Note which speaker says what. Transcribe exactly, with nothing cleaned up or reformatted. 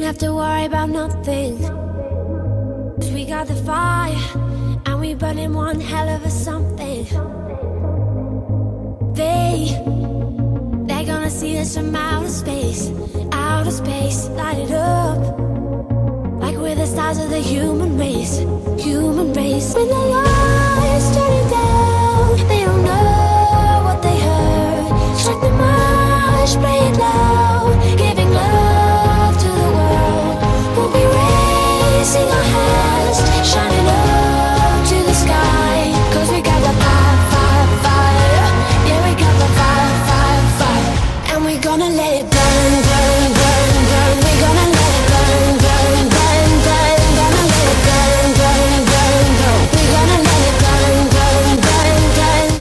Speaker 1: have to worry about nothing, 'cause we got the fire, and we burning one hell of a something. They, they're gonna see us from outer space, outer space, light it up, like we're the stars of the human race, human race. When the lights turning down